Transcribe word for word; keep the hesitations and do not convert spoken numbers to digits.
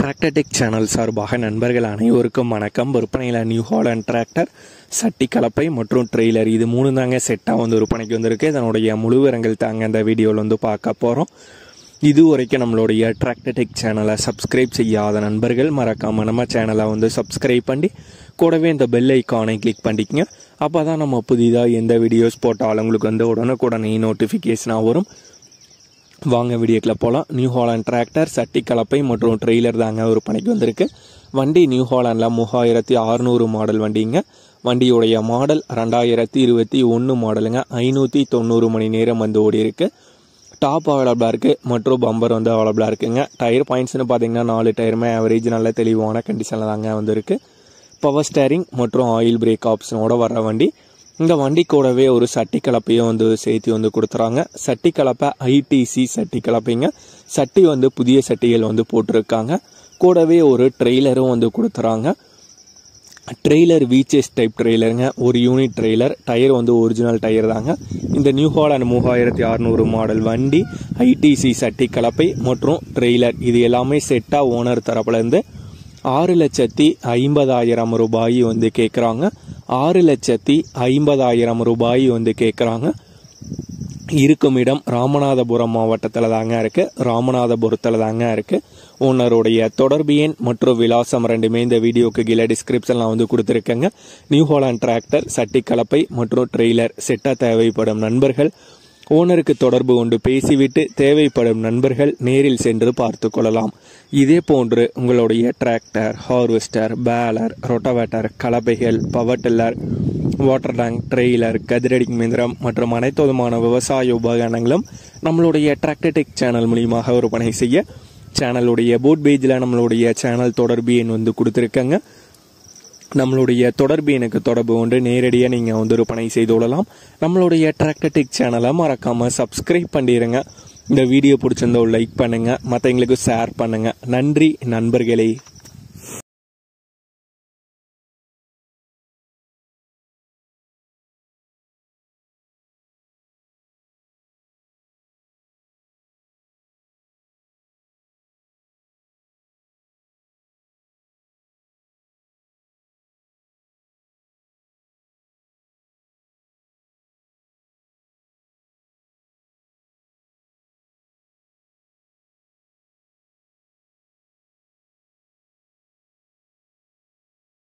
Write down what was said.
Tractor tech channel சார்பாக நண்பர்கள் அனைவருக்கும் வணக்கம். விற்பனையில் நியூ ஹாலண்ட் டிராக்டர், சட்டி கலப்பை மற்றும் ட்ரெய்லர் இது மூணு தாங்க செட்டாக வந்து விற்பனைக்கு வந்திருக்கு. இதனுடைய முழு விவரங்கள் தாங்க இந்த வீடியோவில் வந்து பார்க்க போகிறோம். இது வரைக்கும் நம்மளுடைய டிராக்டர் டெக் சேனலை சப்ஸ்கிரைப் செய்யாத நண்பர்கள் மறக்காமல் நம்ம சேனலை வந்து சப்ஸ்கிரைப் பண்ணி கூடவே இந்த பெல் ஐக்கானை கிளிக் பண்ணிக்கங்க. அப்போ தான் நம்ம புதிதாக எந்த வீடியோஸ் போட்டாலும் உங்களுக்கு வந்து உடனுக்குடனே நோட்டிஃபிகேஷனாக வரும். வாங்க வீடியோக்கில் போகலாம். நியூ ஹாலண்ட் டிராக்டர், சட்டி கலப்பை மற்றும் ட்ரெய்லர் தாங்க விற்பனைக்கு வந்திருக்கு. வண்டி நியூ ஹாலண்டில் மூவாயிரத்தி அறுநூறு மாடல் வண்டிங்க. வண்டியுடைய மாடல் ரெண்டாயிரத்தி இருபத்தி ஒன்று மாடலுங்க. ஐநூற்றி தொண்ணூறு மணி நேரம் வந்து ஓடி இருக்கு. டாப் அவைலபிளாக இருக்குது மற்றும் பம்பர் வந்து அவைலபிளாக இருக்குங்க. டயர் பாயிண்ட்ஸ்னு பார்த்தீங்கன்னா நாலு டயருமே ஆவரேஜ் நல்ல தெளிவான கண்டிஷனில் தாங்க வந்துருக்கு. பவர் ஸ்டேரிங் மற்றும் ஆயில் பிரேக் ஆப்ஷனோட வர்ற வண்டி. இந்த வண்டி கூடவே ஒரு சட்டி கலப்பையும் வந்து சேர்த்து வந்து கொடுத்துறாங்க. சட்டி கலப்பை ஐடிசி சட்டி கலப்பைங்க. சட்டி வந்து புதிய சட்டிகள் வந்து போட்டிருக்காங்க. கூடவே ஒரு ட்ரெய்லரும் வந்து கொடுத்துறாங்க. ட்ரெய்லர் வீச்சஸ் டைப் ட்ரெய்லருங்க. ஒரு யூனிட் ட்ரெய்லர். டயர் வந்து ஒரிஜினல் டயர் தாங்க. இந்த நியூ ஹாலண்ட் மூவாயிரத்தி அறுநூறு மாடல் வண்டி, ஐடிசி சட்டி கலப்பை மற்றும் ட்ரெய்லர் இது எல்லாமே செட்டாக ஓனர் தரப்புலேருந்து ஆறு லட்சத்தி ஐம்பதாயிரம் ரூபாய் வந்து கேட்குறாங்க. ஆறு லட்சத்தி ஐம்பதாயிரம் ரூபாய் வந்து கேட்குறாங்க. இருக்கும் இடம் ராமநாதபுரம் மாவட்டத்தில் தாங்க இருக்குது. ராமநாதபுரத்தில் தாங்க இருக்குது. ஓனருடைய தொடர்பு எண் மற்றும் விலாசம் ரெண்டுமே இந்த வீடியோக்கு கீழே டிஸ்கிரிப்ஷனில் வந்து கொடுத்துருக்கேங்க. நியூ ஹாலண்ட் டிராக்டர், சட்டி கலப்பை மற்றும் ட்ரெய்லர் செட்டாக தேவைப்படும் நண்பர்கள் ஓனருக்கு தொடர்பு கொண்டு பேசிவிட்டு தேவைப்படும் நண்பர்கள் நேரில் சென்று பார்த்து கொள்ளலாம். இதே போன்று உங்களுடைய டிராக்டர், ஹார்வெஸ்டர், பேலர், ரொட்டவேட்டர், கலப்பைகள், power tiller, water tank, trailer, கதிரடிக்கும் இயந்திரம் மற்றும் அனைத்து விதமான விவசாய உபகரணங்களும் நம்மளுடைய டிராக்டர் டெக் சேனல் மூலியமாக விற்பனை செய்ய சேனலுடைய போட் பேஜில் நம்மளுடைய சேனல் தொடர்பு எண் வந்து கொடுத்துருக்கங்க. நம்மளுடைய தொடர்பு எனக்கு தொடர்பு கொண்டு நேரடியாக நீங்கள் வந்து விற்பனை செய்து கொள்ளலாம். நம்மளுடைய டிராக்டர் டெக் சேனலை மறக்காமல் சப்ஸ்கிரைப் பண்ணிடுங்க. இந்த வீடியோ பிடிச்சிருந்தா லைக் பண்ணுங்கள், மற்றவங்களுக்கு ஷேர் பண்ணுங்கள். நன்றி நண்பர்களே.